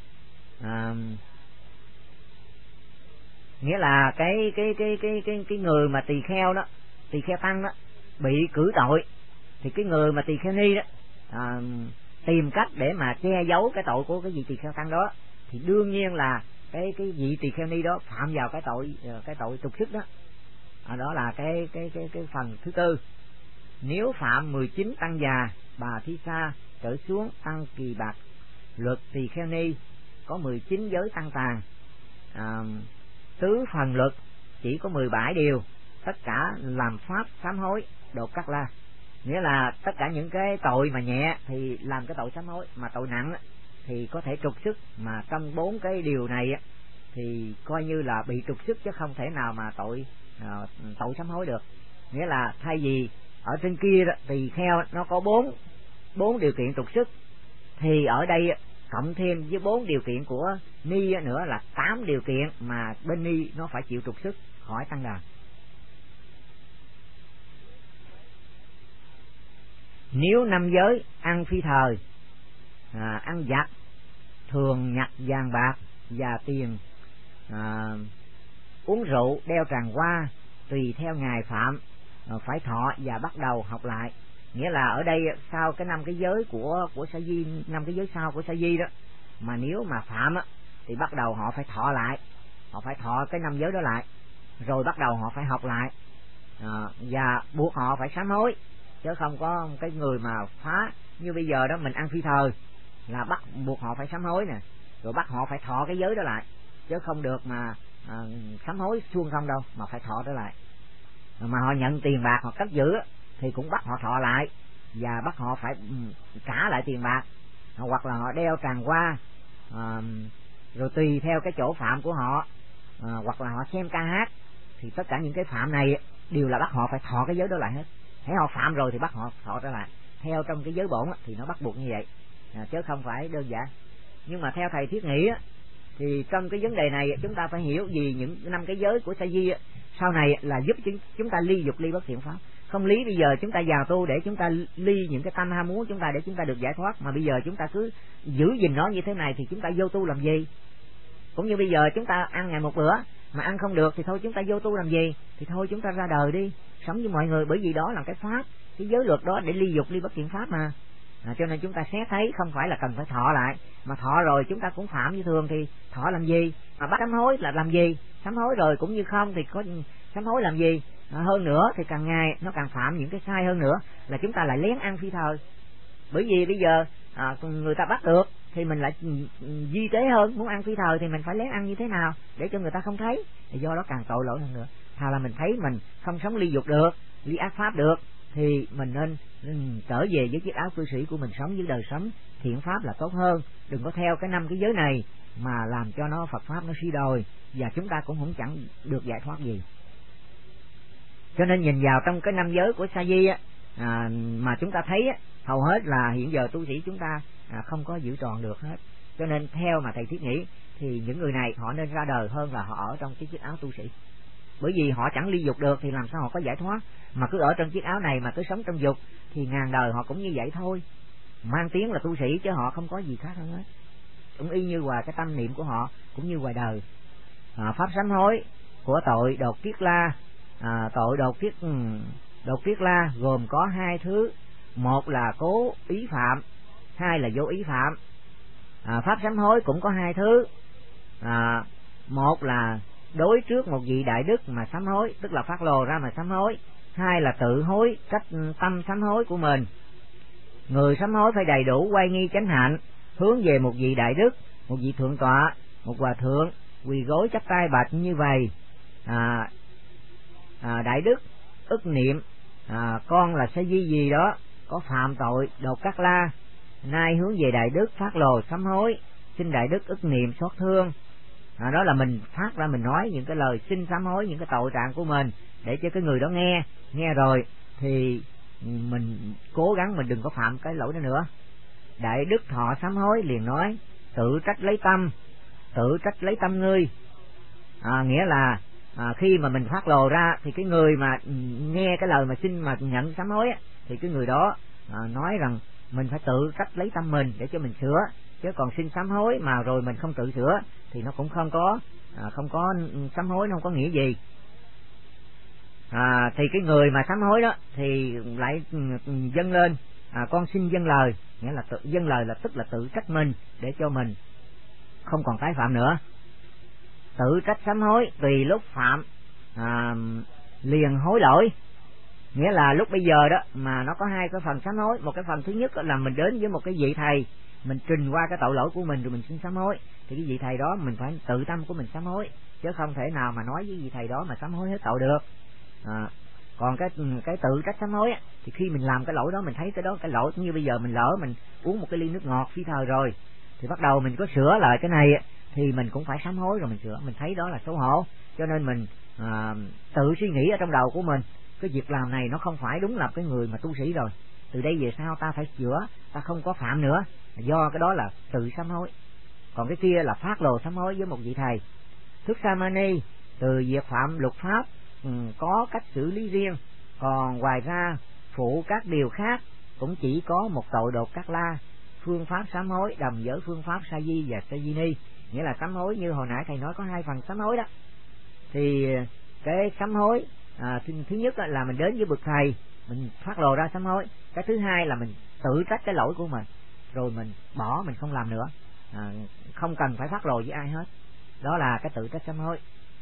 nghĩa là cái người mà tỳ kheo đó, tỳ kheo tăng đó bị cử tội thì cái người mà tỳ kheo ni đó tìm cách để mà che giấu cái tội của cái vị tỳ kheo tăng đó thì đương nhiên là cái vị tỳ kheo ni đó phạm vào cái tội trục xuất đó. Đó là cái phần thứ tư. Nếu phạm 19 tăng già, bà thí sa trở xuống tăng kỳ bạc, luật tỳ kheo ni có 19 giới tăng tàn, tứ phần luật chỉ có 17 điều, tất cả làm pháp sám hối đột cắt la. Nghĩa là tất cả những cái tội mà nhẹ thì làm cái tội sám hối, mà tội nặng thì có thể trục xuất, mà trong 4 cái điều này thì coi như là bị trục xuất chứ không thể nào mà tội sám hối được. Nghĩa là thay vì ở trên kia đó, tỳ kheo nó có 4 điều kiện trục xuất thì ở đây cộng thêm với 4 điều kiện của ni nữa là 8 điều kiện mà bên ni nó phải chịu trục xuất khỏi tăng đoàn. Nếu 5 giới ăn phi thời, ăn giặt, thường nhặt vàng bạc và tiền, uống rượu, đeo tràng hoa, tùy theo ngài phạm, phải thọ và bắt đầu học lại. Nghĩa là ở đây sau cái 5 cái giới của sa di, 5 cái giới sau của sa di đó, mà nếu mà phạm thì bắt đầu họ phải thọ lại, họ phải thọ cái 5 giới đó lại, rồi bắt đầu họ phải học lại, và buộc họ phải sám hối, chứ không có cái người mà phá như bây giờ đó mình ăn phi thời là buộc họ phải sám hối nè, rồi bắt họ phải thọ cái giới đó lại, chứ không được mà sám hối suông không đâu, mà phải thọ đó lại. Mà họ nhận tiền bạc hoặc cất giữ thì cũng bắt họ thọ lại và bắt họ phải trả lại tiền bạc, hoặc là họ đeo tràng hoa, rồi tùy theo cái chỗ phạm của họ, hoặc là họ xem ca hát, thì tất cả những cái phạm này đều là bắt họ phải thọ cái giới đó lại hết. Thấy họ phạm rồi thì bắt họ thọ trở lại, theo trong cái giới bổn thì nó bắt buộc như vậy, chứ không phải đơn giản. Nhưng mà theo thầy Thiết Nghĩ thì trong cái vấn đề này chúng ta phải hiểu vì những 5 cái giới của sa di sau này là giúp chúng ta ly dục ly bất thiện pháp. Không lý bây giờ chúng ta vào tu để chúng ta ly những cái tâm ham muốn chúng ta để chúng ta được giải thoát, mà bây giờ chúng ta cứ giữ gìn nó như thế này thì chúng ta vô tu làm gì? Cũng như bây giờ chúng ta ăn ngày một bữa mà ăn không được thì thôi chúng ta vô tu làm gì? Thì thôi chúng ta ra đời đi, sống với mọi người, bởi vì đó là cái pháp, cái giới luật đó để ly dục ly bất thiện pháp mà. Cho nên chúng ta xét thấy không phải là cần phải thọ lại, mà thọ rồi chúng ta cũng phạm như thường thì thọ làm gì? Mà bắt sám hối là làm gì? sám hối rồi cũng như không thì có sám hối làm gì. Hơn nữa thì càng ngày nó càng phạm những cái sai hơn nữa, là chúng ta lại lén ăn phi thời. Bởi vì bây giờ người ta bắt được thì mình lại di tế hơn, muốn ăn phi thời thì mình phải lén ăn như thế nào để cho người ta không thấy, thì do đó càng tội lỗi hơn nữa. Thà là mình thấy mình không sống ly dục được, ly ác pháp được, thì mình nên trở về với chiếc áo cư sĩ của mình, sống với đời sống thiện pháp là tốt hơn. Đừng có theo cái 5 cái giới này mà làm cho nó Phật pháp nó suy đồi, và chúng ta cũng không chẳng được giải thoát gì. Cho nên nhìn vào trong cái 5 giới của Sa Di mà chúng ta thấy hầu hết là hiện giờ tu sĩ chúng ta không có giữ tròn được hết. Cho nên theo mà thầy thiết nghĩ thì những người này họ nên ra đời hơn là họ ở trong cái chiếc áo tu sĩ. Bởi vì họ chẳng ly dục được thì làm sao họ có giải thoát, mà cứ ở trong chiếc áo này mà cứ sống trong dục thì ngàn đời họ cũng như vậy thôi, mang tiếng là tu sĩ chứ họ không có gì khác hơn hết, cũng y như hòa cái tâm niệm của họ cũng như ngoài đời. Pháp sám hối của tội đột kiết la, tội đột kiết la gồm có 2 thứ, một là cố ý phạm, 2 là vô ý phạm. Pháp sám hối cũng có 2 thứ, một là đối trước một vị đại đức mà sám hối, tức là phát lồ ra mà sám hối, 2 là tự hối cách tâm sám hối của mình. Người sám hối phải đầy đủ oai nghi chánh hạnh, hướng về một vị đại đức, một vị thượng tọa, một hòa thượng, quỳ gối chắp tay bạch như vậy: đại đức ức niệm con là Sa Di gì đó có phạm tội đột cát la, nay hướng về đại đức phát lồ sám hối, xin đại đức ức niệm xót thương. Đó là mình phát ra, mình nói những cái lời xin sám hối những cái tội trạng của mình để cho cái người đó nghe rồi thì mình cố gắng mình đừng có phạm cái lỗi đó nữa. Đại đức thọ sám hối liền nói: tự trách lấy tâm ngươi. Nghĩa là khi mà mình phát lồ ra thì cái người mà nghe cái lời mà xin mà nhận sám hối thì cái người đó nói rằng mình phải tự trách lấy tâm mình để cho mình sửa, chứ còn xin sám hối mà rồi mình không tự sửa thì nó cũng không có sám hối, nó không có nghĩa gì. Thì cái người mà sám hối đó thì lại dâng lên con xin dâng lời, nghĩa là dâng lời là tức là tự trách mình để cho mình không còn tái phạm nữa. Tự trách sám hối tùy lúc phạm liền hối lỗi, nghĩa là lúc bây giờ đó mà nó có 2 cái phần sám hối. Một cái phần thứ nhất là mình đến với một cái vị thầy, mình trình qua cái tội lỗi của mình rồi mình xin sám hối, thì cái vị thầy đó mình phải tự tâm của mình sám hối, chứ không thể nào mà nói với vị thầy đó mà sám hối hết tội được. Còn cái tự trách sám hối thì khi mình làm cái lỗi đó, mình thấy cái đó cái lỗi, như bây giờ mình lỡ mình uống một cái ly nước ngọt phi thời rồi thì bắt đầu mình có sửa lại cái này thì mình cũng phải sám hối rồi mình sửa. Mình thấy đó là xấu hổ, cho nên mình tự suy nghĩ ở trong đầu của mình cái việc làm này nó không phải đúng là cái người mà tu sĩ rồi, từ đây về sau ta phải sửa, ta không có phạm nữa, do cái đó là tự sám hối. Còn cái kia là phát lồ sám hối với một vị thầy. Thức sa mani từ việc phạm luật pháp có cách xử lý riêng, còn ngoài ra phụ các điều khác cũng chỉ có một tội đột cát la. Phương pháp sám hối đồng với phương pháp Sa Di và Sa Di Ni, nghĩa là sám hối như hồi nãy thầy nói có 2 phần sám hối đó. Thì cái sám hối thứ nhất là mình đến với bậc thầy, mình phát lồ ra sám hối. Cái thứ hai là mình tự trách cái lỗi của mình rồi mình bỏ, mình không làm nữa, không cần phải phát lồ với ai hết. Đó là cái tự trách sám hối.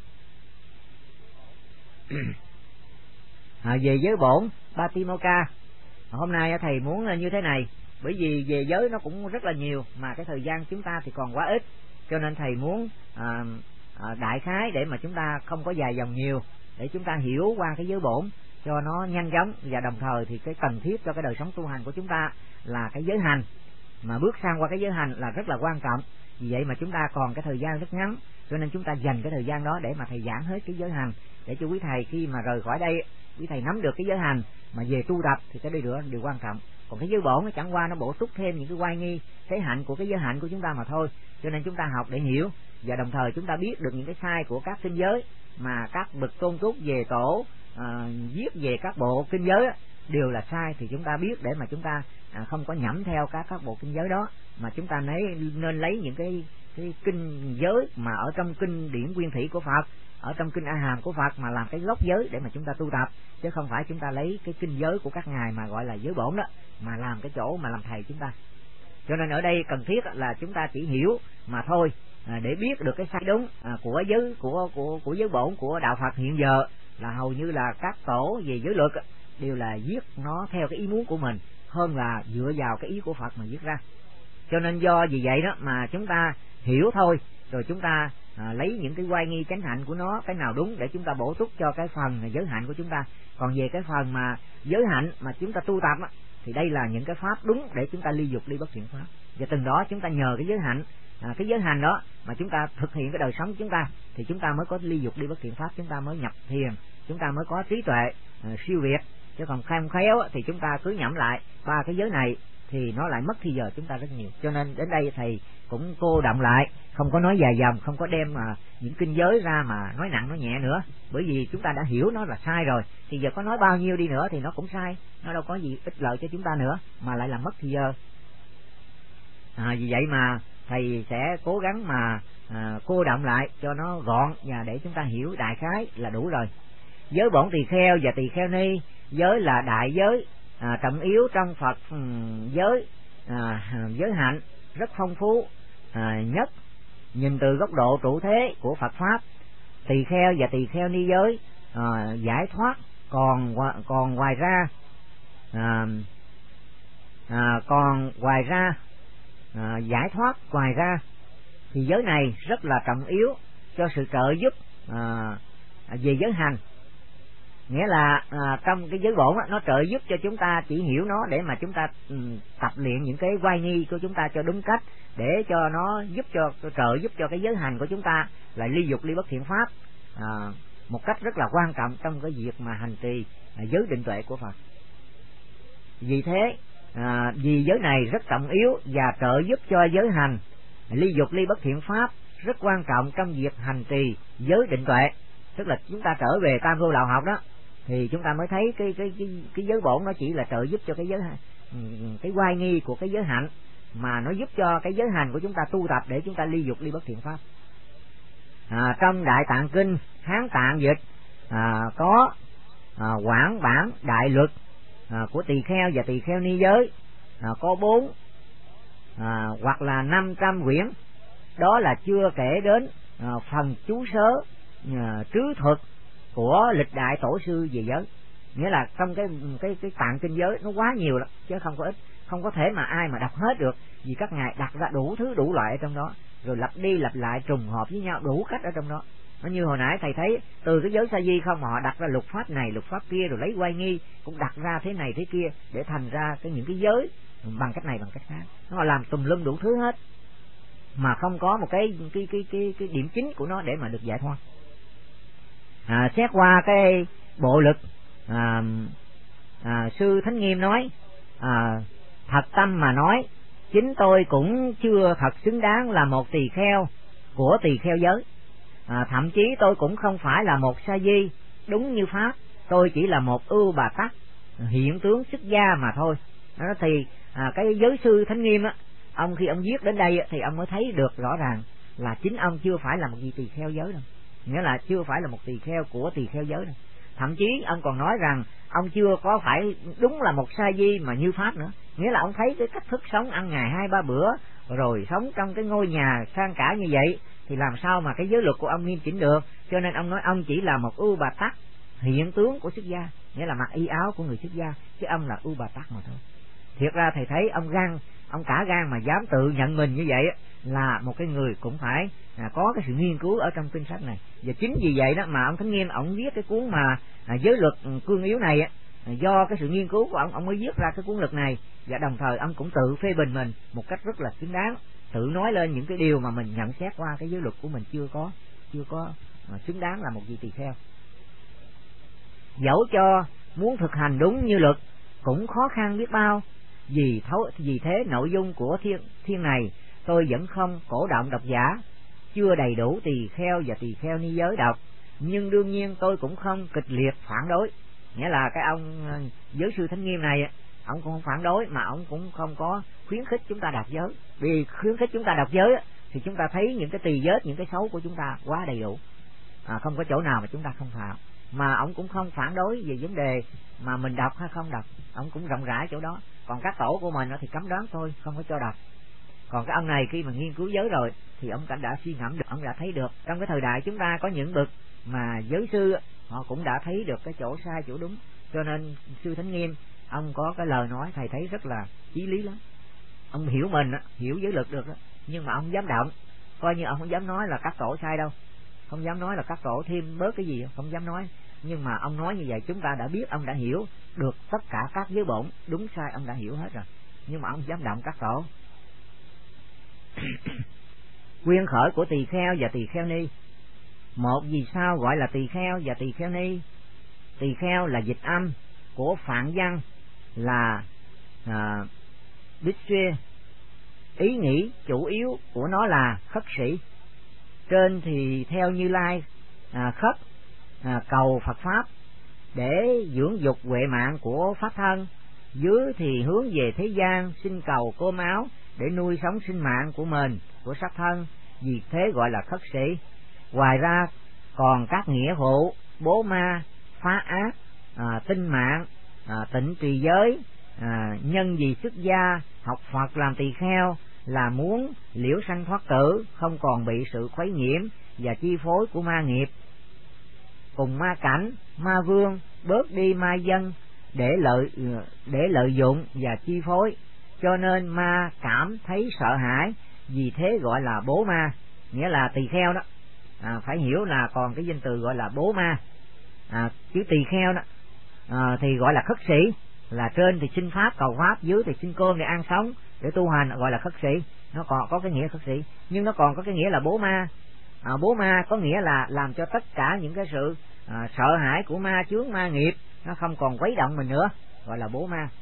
Về giới bổn Patimokkha, hôm nay thầy muốn như thế này, bởi vì về giới nó cũng rất là nhiều mà cái thời gian chúng ta thì còn quá ít, cho nên thầy muốn đại khái để mà chúng ta không có dài dòng nhiều, để chúng ta hiểu qua cái giới bổn cho nó nhanh chóng, và đồng thời thì cái cần thiết cho cái đời sống tu hành của chúng ta là cái giới hành, mà bước sang qua cái giới hành là rất là quan trọng. Vì vậy mà chúng ta còn cái thời gian rất ngắn, cho nên chúng ta dành cái thời gian đó để mà thầy giảng hết cái giới hành, để cho quý thầy khi mà rời khỏi đây quý thầy nắm được cái giới hành mà về tu tập thì cái đó điều quan trọng. Còn cái giới bổn nó chẳng qua nó bổ túc thêm những cái oai nghi thế hạnh của cái giới hạnh của chúng ta mà thôi. Cho nên chúng ta học để hiểu, và đồng thời chúng ta biết được những cái sai của các kinh giới mà các bậc tôn túc về tổ viết về các bộ kinh giới đều là sai, thì chúng ta biết để mà chúng ta không có nhẩm theo các bộ kinh giới đó, mà chúng ta nên lấy những cái kinh giới mà ở trong kinh điển nguyên thủy của Phật, ở trong kinh A Hàm của Phật mà làm cái gốc giới để mà chúng ta tu tập, chứ không phải chúng ta lấy cái kinh giới của các ngài mà gọi là giới bổn đó mà làm cái chỗ mà làm thầy chúng ta. Cho nên ở đây cần thiết là chúng ta chỉ hiểu mà thôi, để biết được cái sai đúng của giới bổn của đạo Phật hiện giờ, là hầu như là các tổ về giới luật đều là viết nó theo cái ý muốn của mình hơn là dựa vào cái ý của Phật mà viết ra. Cho nên do vì vậy đó mà chúng ta hiểu thôi, rồi chúng ta lấy những cái oai nghi chánh hạnh của nó, cái nào đúng để chúng ta bổ túc cho cái phần giới hạnh của chúng ta. Còn về cái phần mà giới hạnh mà chúng ta tu tập thì đây là những cái pháp đúng để chúng ta ly dục ly bất thiện pháp, và từng đó chúng ta nhờ cái giới hạnh đó mà chúng ta thực hiện cái đời sống của chúng ta, thì chúng ta mới có ly dục ly bất thiện pháp, chúng ta mới nhập thiền, chúng ta mới có trí tuệ siêu việt. Chứ còn không khéo thì chúng ta cứ nhẩm lại ba cái giới này thì nó lại mất thì giờ chúng ta rất nhiều. Cho nên đến đây thầy cũng cô động lại, không có nói dài dòng, không có đem những kinh giới ra mà nói nặng nói nhẹ nữa, bởi vì chúng ta đã hiểu nó là sai rồi, thì giờ có nói bao nhiêu đi nữa thì nó cũng sai, nó đâu có gì ích lợi cho chúng ta nữa, mà lại làm mất thì giờ. Vì vậy mà thầy sẽ cố gắng mà cô động lại cho nó gọn, và để chúng ta hiểu đại khái là đủ rồi. Giới bổn tỳ kheo và tỳ kheo ni, giới là đại giới trọng yếu trong Phật giới, giới hạnh rất phong phú nhất nhìn từ góc độ trụ thế của Phật pháp. Tỳ kheo và tỳ kheo ni giới giải thoát, còn ngoài ra giải thoát ngoài ra thì giới này rất là trọng yếu cho sự trợ giúp về giới hành. Nghĩa là trong cái giới bổn nó trợ giúp cho chúng ta chỉ hiểu nó để mà chúng ta tập luyện những cái oai nghi của chúng ta cho đúng cách, để cho nó trợ giúp cho cái giới hành của chúng ta là ly dục ly bất thiện pháp một cách rất là quan trọng trong cái việc mà hành trì giới định tuệ của Phật. Vì thế vì giới này rất trọng yếu và trợ giúp cho giới hành ly dục ly bất thiện pháp rất quan trọng trong việc hành trì giới định tuệ. Tức là chúng ta trở về tam vô đạo học đó thì chúng ta mới thấy cái giới bổn nó chỉ là trợ giúp cho cái oai nghi của cái giới hạnh, mà nó giúp cho cái giới hành của chúng ta tu tập để chúng ta ly dục ly bất thiện pháp. Trong Đại Tạng Kinh Hán Tạng dịch có quảng bản đại luật của tỳ kheo và tỳ kheo ni giới có 4 hoặc là 500 quyển. Đó là chưa kể đến phần chú sớ trứ thuật của lịch đại tổ sư về giới. Nghĩa là trong cái tạng kinh giới nó quá nhiều lắm chứ không có ít, không có thể mà ai mà đọc hết được, vì các ngài đặt ra đủ thứ đủ loại ở trong đó, rồi lặp đi lặp lại trùng hợp với nhau đủ cách ở trong đó. Nó như hồi nãy thầy thấy từ cái giới sa di không mà họ đặt ra luật pháp này luật pháp kia, rồi lấy oai nghi cũng đặt ra thế này thế kia để thành ra những cái giới bằng cách này bằng cách khác. Nó làm tùm lum đủ thứ hết mà không có một cái điểm chính của nó để mà được giải thoát. Xét qua cái bộ lực sư Thánh Nghiêm nói thật tâm mà nói, chính tôi cũng chưa thật xứng đáng là một tỳ kheo của tỳ kheo giới. Thậm chí tôi cũng không phải là một sa di đúng như pháp, tôi chỉ là một ưu bà tắc hiện tướng xuất gia mà thôi. Đó thì cái giới sư Thánh Nghiêm ông khi ông viết đến đây thì ông mới thấy được rõ ràng là chính ông chưa phải là một vị tỳ kheo giới đâu, nghĩa là chưa phải là một tỳ kheo của tỳ kheo giới đâu. Thậm chí ông còn nói rằng ông chưa có phải đúng là một sa di mà như pháp nữa, nghĩa là ông thấy cái cách thức sống ăn ngày 2-3 bữa rồi sống trong cái ngôi nhà sang cả như vậy thì làm sao mà cái giới luật của ông nghiêm chỉnh được. Cho nên ông nói ông chỉ là một ưu bà tắc hiện tướng của xuất gia, nghĩa là mặc y áo của người xuất gia, chứ ông là ưu bà tắc mà thôi. Thiệt ra thầy thấy ông cả gan mà dám tự nhận mình như vậy là một cái người cũng phải có cái sự nghiên cứu ở trong kinh sách này. Và chính vì vậy đó mà ông Thánh Nghiêm ông viết cái cuốn mà giới luật cương yếu này do cái sự nghiên cứu của ông mới viết ra cái cuốn luật này, và đồng thời ông cũng tự phê bình mình một cách rất là xứng đáng, tự nói lên những cái điều mà mình nhận xét qua cái giới luật của mình chưa có xứng đáng là một vị tỳ kheo. Dẫu cho muốn thực hành đúng như luật cũng khó khăn biết bao, vì thế nội dung của thiên này tôi vẫn không cổ động độc giả chưa đầy đủ tỳ kheo và tỳ kheo ni giới đọc, nhưng đương nhiên tôi cũng không kịch liệt phản đối. Nghĩa là cái ông giới sư Thánh Nghiêm này ông cũng không phản đối, mà ông cũng không có khuyến khích chúng ta đọc giới. Vì khuyến khích chúng ta đọc giới thì chúng ta thấy những cái tỳ giới, những cái xấu của chúng ta quá đầy đủ, không có chỗ nào mà chúng ta không phạm. Mà ông cũng không phản đối về vấn đề mà mình đọc hay không đọc, ông cũng rộng rãi chỗ đó. Còn các tổ của mình thì cấm đoán thôi, không có cho đọc. Còn cái ông này khi mà nghiên cứu giới rồi thì ông đã suy ngẫm được, ông đã thấy được. Trong cái thời đại chúng ta có những bậc mà giới sư, họ cũng đã thấy được cái chỗ sai chỗ đúng. Cho nên sư Thánh Nghiêm ông có cái lời nói thầy thấy rất là chí lý lắm. Ông hiểu mình, hiểu giới lực được đó, nhưng mà ông không dám động, coi như ông không dám nói là các tổ sai đâu, không dám nói là các tổ thêm bớt cái gì, không dám nói. Nhưng mà ông nói như vậy chúng ta đã biết ông đã hiểu được tất cả các giới bổn đúng sai, ông đã hiểu hết rồi, nhưng mà ông không dám động các tổ. Quyên khởi của tỳ kheo và tỳ kheo ni. Một, vì sao gọi là tỳ kheo và tỳ kheo ni? Tỳ kheo là dịch âm của Phạn văn là Bích. Ý nghĩ chủ yếu của nó là khất sĩ. Trên thì theo Như Lai khất cầu Phật pháp để dưỡng dục huệ mạng của pháp thân, dưới thì hướng về thế gian xin cầu cơm áo để nuôi sống sinh mạng của mình, của sắc thân, vì thế gọi là khất sĩ. Ngoài ra còn các nghĩa vụ bố ma, phá ác, tinh mạng, tịnh trì giới, nhân vì xuất gia, học Phật làm tỳ kheo là muốn liễu sanh thoát tử, không còn bị sự khuấy nhiễm và chi phối của ma nghiệp, cùng ma cảnh, ma vương, bớt đi ma dân để lợi dụng và chi phối. Cho nên ma cảm thấy sợ hãi, vì thế gọi là bố ma. Nghĩa là tỳ kheo đó phải hiểu là còn cái danh từ gọi là bố ma. Chứ tỳ kheo đó thì gọi là khất sĩ, là trên thì xin pháp cầu pháp, dưới thì xin cơm để ăn sống, để tu hành, gọi là khất sĩ. Nó còn có cái nghĩa khất sĩ, nhưng nó còn có cái nghĩa là bố ma. Bố ma có nghĩa là làm cho tất cả những cái sự sợ hãi của ma chướng, ma nghiệp nó không còn quấy động mình nữa, gọi là bố ma.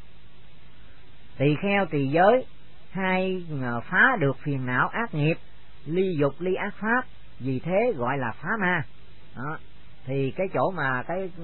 Tỳ kheo tỳ giới hai phá được phiền não ác nghiệp, ly dục ly ác pháp, vì thế gọi là phá ma. Đó. Thì cái chỗ mà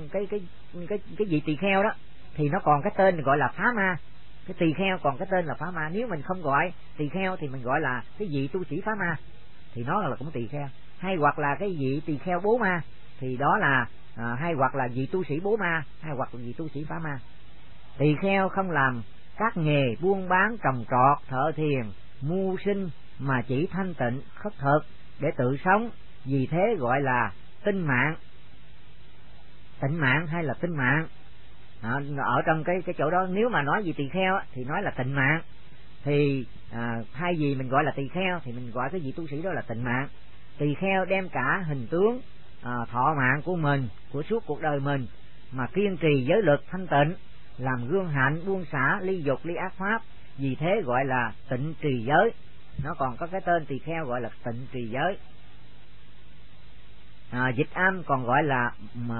cái vị tỳ kheo đó thì nó còn cái tên gọi là phá ma. Cái tỳ kheo còn cái tên là phá ma. Nếu mình không gọi tỳ kheo thì mình gọi là cái vị tu sĩ phá ma, thì nó là cũng tỳ kheo. Hay hoặc là cái vị tỳ kheo bố ma, thì đó là hay hoặc là vị tu sĩ bố ma, hay hoặc là vị tu sĩ phá ma. Tỳ kheo không làm các nghề buôn bán, trồng trọt, thợ thiền, mưu sinh, mà chỉ thanh tịnh khất thực để tự sống, vì thế gọi là tinh mạng. Tịnh mạng hay là tinh mạng. Ở trong cái chỗ đó nếu mà nói gì tỳ kheo thì nói là tịnh mạng, thì thay vì mình gọi là tỳ kheo thì mình gọi cái vị tu sĩ đó là tịnh mạng. Tỳ kheo đem cả hình tướng thọ mạng của mình, của suốt cuộc đời mình mà kiên trì giới luật thanh tịnh, làm gương hạnh, buông xả, ly dục ly ác pháp, vì thế gọi là tịnh trì giới. Nó còn có cái tên tỳ kheo gọi là tịnh trì giới. Dịch âm còn gọi là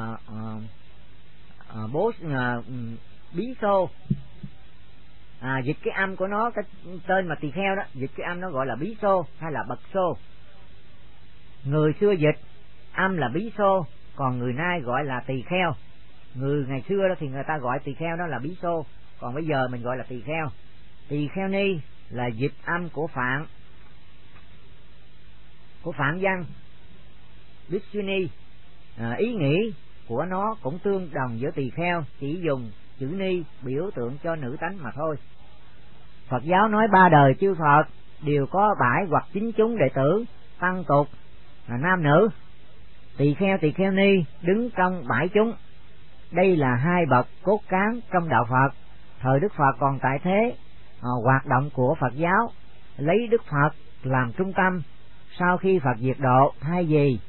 bí xô. Dịch cái âm của nó, cái tên mà tỳ kheo đó, dịch cái âm nó gọi là bí xô hay là bậc xô. Người xưa dịch âm là bí xô, còn người nay gọi là tỳ kheo. Người ngày xưa đó thì người ta gọi tỳ kheo đó là bí xô, còn bây giờ mình gọi là tỳ kheo. Tỳ kheo ni là dịch âm của Phạn văn Bích. Ý nghĩ của nó cũng tương đồng với tỳ kheo, chỉ dùng chữ ni biểu tượng cho nữ tánh mà thôi. Phật giáo nói ba đời chư Phật đều có 7 hoặc 9 chúng đệ tử tăng tục là nam nữ. Tỳ kheo ni đứng trong 7 chúng. Đây là 2 bậc cốt cán trong đạo Phật. Thời Đức Phật còn tại thế, hoạt động của Phật giáo lấy Đức Phật làm trung tâm. Sau khi Phật diệt độ, thay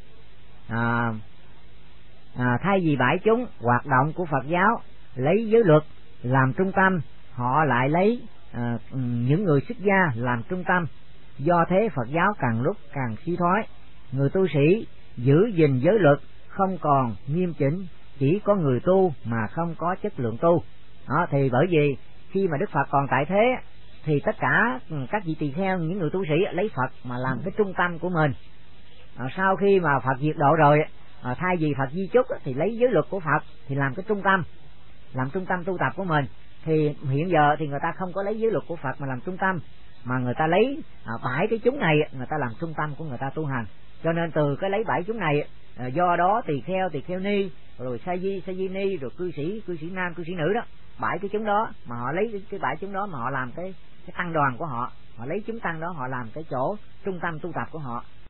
vì 7 chúng hoạt động của Phật giáo lấy giới luật làm trung tâm, họ lại lấy những người xuất gia làm trung tâm. Do thế Phật giáo càng lúc càng suy thoái. Người tu sĩ giữ gìn giới luật không còn nghiêm chỉnh, chỉ có người tu mà không có chất lượng tu. Đó, thì bởi vì khi mà Đức Phật còn tại thế thì tất cả các vị tỳ kheo, những người tu sĩ lấy Phật mà làm cái trung tâm của mình. Sau khi mà Phật diệt độ rồi, thay vì Phật di chúc thì lấy giới luật của Phật thì làm cái trung tâm, làm trung tâm tu tập của mình. Thì hiện giờ thì người ta không có lấy giới luật của Phật mà làm trung tâm, mà người ta lấy 7 cái chúng này người ta làm trung tâm của người ta tu hành. Cho nên từ cái lấy 7 chúng này, do đó tỳ kheo ni, rồi sa di ni, rồi cư sĩ nam, cư sĩ nữ đó, 7 cái chúng đó mà họ lấy cái 7 chúng đó mà họ làm cái tăng đoàn của họ, họ lấy chúng tăng đó họ làm cái chỗ trung tâm tu tập của họ,